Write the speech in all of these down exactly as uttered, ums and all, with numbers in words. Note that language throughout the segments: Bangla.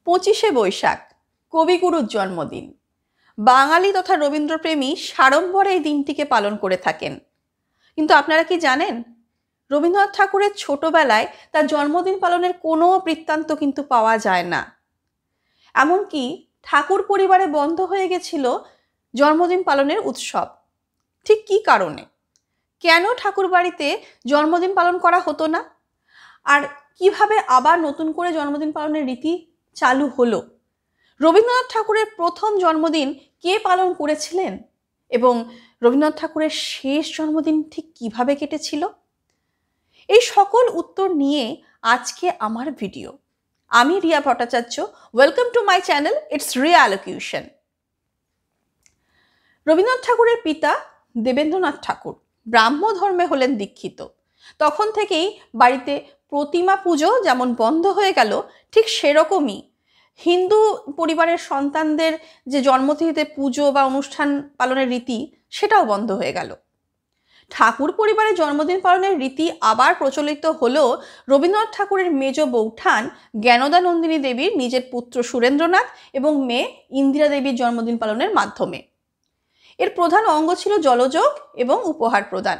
পঁচিশে বৈশাখ কবিগুরুর জন্মদিন। বাঙালি তথা রবীন্দ্রপ্রেমী সাড়ম্বরে এই দিনটিকে পালন করে থাকেন। কিন্তু আপনারা কি জানেন, রবীন্দ্রনাথ ঠাকুরের ছোটবেলায় তার জন্মদিন পালনের কোনো বৃত্তান্ত কিন্তু পাওয়া যায় না। এমনকি ঠাকুর পরিবারে বন্ধ হয়ে গেছিল জন্মদিন পালনের উৎসব। ঠিক কী কারণে, কেন ঠাকুর বাড়িতে জন্মদিন পালন করা হতো না, আর কিভাবে আবার নতুন করে জন্মদিন পালনের রীতি চালু হলো, রবীন্দ্রনাথ ঠাকুরের প্রথম জন্মদিন কে পালন করেছিলেন এবং রবীন্দ্রনাথ ঠাকুরের শেষ জন্মদিন ঠিক কিভাবে কেটেছিল, এই সকল উত্তর নিয়ে আজকে আমার ভিডিও। আমি Riya Bhattacharya, welcome to my channel, it's Riya elocution. Rabindranath ঠাকুরের পিতা দেবেন্দ্রনাথ ঠাকুর ব্রাহ্ম ধর্মে হলেন দীক্ষিত। তখন থেকেই বাড়িতে প্রতিমা পুজো যেমন বন্ধ হয়ে গেল, ঠিক সেরকমই হিন্দু পরিবারের সন্তানদের যে জন্মতিথিতে পুজো বা অনুষ্ঠান পালনের রীতি সেটাও বন্ধ হয়ে গেল। ঠাকুর পরিবারের জন্মদিন পালনের রীতি আবার প্রচলিত হলো রবীন্দ্রনাথ ঠাকুরের মেজ বৌঠান জ্ঞানদা নন্দিনী দেবীর নিজের পুত্র সুরেন্দ্রনাথ এবং মেয়ে ইন্দিরা দেবীর জন্মদিন পালনের মাধ্যমে। এর প্রধান অঙ্গ ছিল জলযোগ এবং উপহার প্রদান।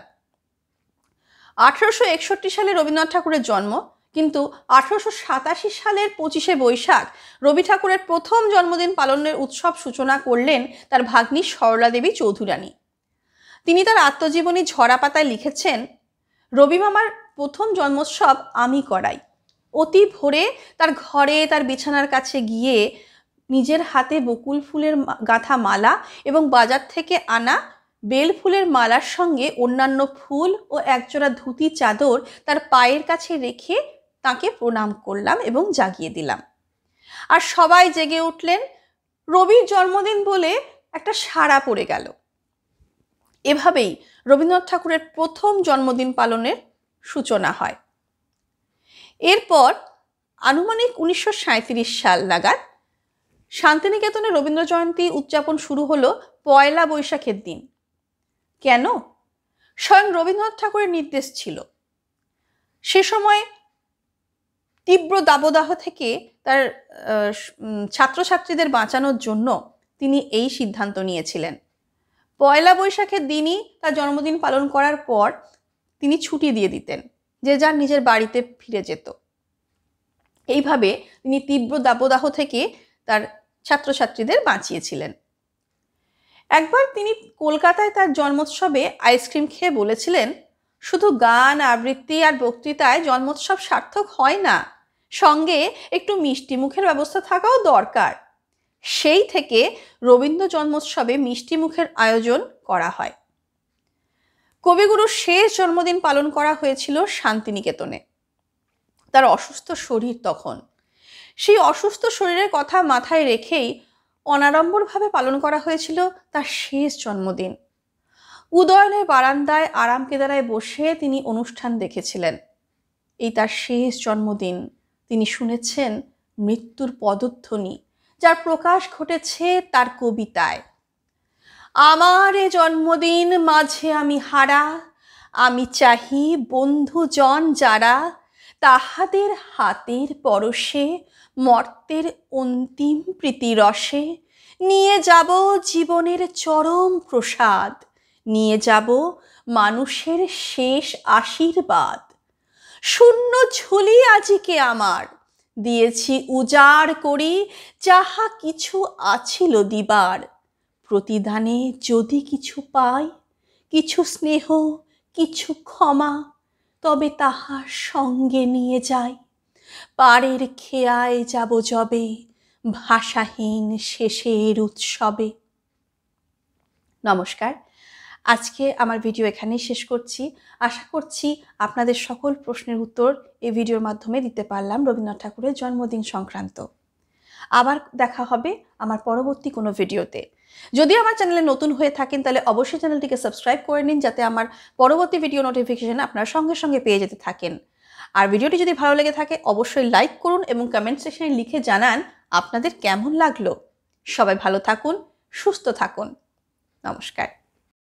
আঠারোশো একষট্টি সালে রবীন্দ্রনাথ ঠাকুরের জন্ম, কিন্তু আঠারোশো সাতাশি সালের পঁচিশে বৈশাখ রবি ঠাকুরের প্রথম জন্মদিন পালনের উৎসব সূচনা করলেন তার ভাগ্নি সরলা দেবী চৌধুরানী। তিনি তার আত্মজীবনী ঝরা পাতায় লিখেছেন, রবি মামার প্রথম জন্মোৎসব আমি করাই। অতি ভোরে তার ঘরে তার বিছানার কাছে গিয়ে নিজের হাতে বকুল ফুলের গাঁথা মালা এবং বাজার থেকে আনা বেল ফুলের মালার সঙ্গে অন্যান্য ফুল ও একজোড়া ধুতি চাদর তার পায়ের কাছে রেখে তাকে প্রণাম করলাম এবং জাগিয়ে দিলাম। আর সবাই জেগে উঠলেন। রবির জন্মদিন বলে একটা সাড়া পড়ে গেল। এভাবেই রবীন্দ্রনাথ ঠাকুরের প্রথম জন্মদিন পালনের সূচনা হয়। এরপর আনুমানিক উনিশশো সাঁইত্রিশ সাল নাগাদ শান্তিনিকেতনে রবীন্দ্র জয়ন্তী উদযাপন শুরু হলো পয়লা বৈশাখের দিন। কেন? স্বয়ং রবীন্দ্রনাথ ঠাকুরের নির্দেশ ছিল। সে সময় তীব্র দাবদাহ থেকে তার ছাত্রছাত্রীদের বাঁচানোর জন্য তিনি এই সিদ্ধান্ত নিয়েছিলেন। পয়লা বৈশাখের দিনই তার জন্মদিন পালন করার পর তিনি ছুটি দিয়ে দিতেন, যে যার নিজের বাড়িতে ফিরে যেত। এইভাবে তিনি তীব্র দাবদাহ থেকে তার ছাত্রছাত্রীদের বাঁচিয়েছিলেন। একবার তিনি কলকাতায় তার জন্মোৎসবে আইসক্রিম খেয়ে বলেছিলেন, শুধু গান আবৃত্তি আর বক্তৃতায় জন্মোৎসব সার্থক হয় না, সঙ্গে একটু মিষ্টি মুখের ব্যবস্থা থাকাও দরকার। সেই থেকে রবীন্দ্র জন্মোৎসবে মিষ্টি মুখের আয়োজন করা হয়। কবিগুরুর শেষ জন্মদিন পালন করা হয়েছিল শান্তিনিকেতনে। তার অসুস্থ শরীর তখন। সেই অসুস্থ শরীরের কথা মাথায় রেখেই অনাড়ম্বরভাবে পালন করা হয়েছিল তার শেষ জন্মদিন। উদয়নের বারান্দায় আরাম কেদারায় বসে তিনি অনুষ্ঠান দেখেছিলেন। এই তার শেষ জন্মদিন। তিনি শুনেছেন মৃত্যুর পদধ্বনি, যার প্রকাশ ঘটেছে তার কবিতায়। আমার এ জন্মদিন মাঝে আমি হারা, আমি চাহি বন্ধুজন যারা, তাহাদের হাতের পরশে মর্তের অন্তিম প্রীতিরসে নিয়ে যাব জীবনের চরম প্রসাদ, নিয়ে যাব মানুষের শেষ আশীর্বাদ। শূন্য ঝুলি আজিকে আমার, দিয়েছি উজাড় করি যাহা কিছু আছিল দিবার। প্রতিদানে যদি কিছু পাই, কিছু স্নেহ কিছু ক্ষমা, তবে তাহার সঙ্গে নিয়ে যাই। পাড়ের খেয়ায় যাব যবে, ভাষাহীন শেষের উৎসবে। নমস্কার, আজকে আমার ভিডিও এখানেই শেষ করছি। আশা করছি আপনাদের সকল প্রশ্নের উত্তর এই ভিডিওর মাধ্যমে দিতে পারলাম রবীন্দ্রনাথ ঠাকুরের জন্মদিন সংক্রান্ত। আবার দেখা হবে আমার পরবর্তী কোনো ভিডিওতে। যদি আমার চ্যানেলে নতুন হয়ে থাকেন তাহলে অবশ্যই চ্যানেলটিকে সাবস্ক্রাইব করে নিন, যাতে আমার পরবর্তী ভিডিও নোটিফিকেশন আপনার সঙ্গে সঙ্গে পেয়ে যেতে থাকেন। আর ভিডিওটি যদি ভালো লেগে থাকে অবশ্যই লাইক করুন এবং কমেন্ট সেকশনে লিখে জানান আপনাদের কেমন লাগলো। সবাই ভালো থাকুন, সুস্থ থাকুন। নমস্কার।